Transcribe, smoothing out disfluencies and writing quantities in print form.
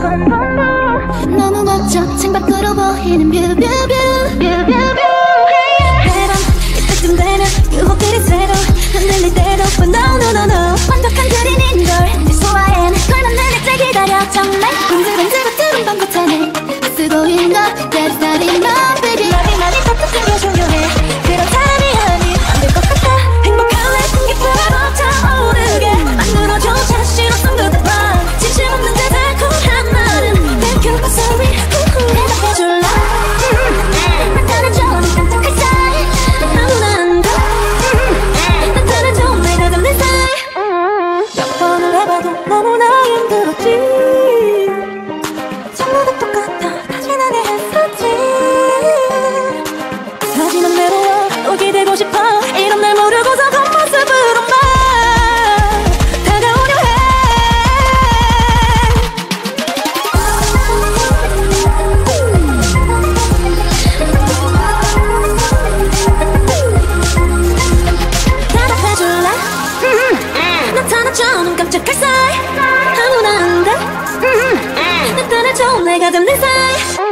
너무 멋져 창밖으로 보이는 뷰뷰뷰 매번 이때쯤 되면 유혹들이 새로 흔들릴 때도 But no no no no 완벽한 그림인걸 This who I am 걸만 날릴 때 기다려 정말 흔들흔들 방구 타네 쓰고 있는 거 That's not enough baby 많이 답답한 게 중요해 그런 사람이 아니 안 될 것 같아 행복할래 기쁨에 벅차오르게 만들어줘 자신 없음 그대로 진심 없는데 달콤한 말은 Thank you but sorry 대답해줄래 나타나줘 네 깜짝할 사이 아무나 안돼 나타나줘 내가 잡는 사이 몇 번을 해봐도 너무나 힘들었지 전부 다 똑같아 다시 나게 했었지 사진은 외로워 또 기대고 싶어 이런 날 모르고서 겉모습으로만 다가오려 해 대답해줄래? 나타나줘 눈 깜짝할 사이 아무나 안돼 나타나줘 내가 잡는 사이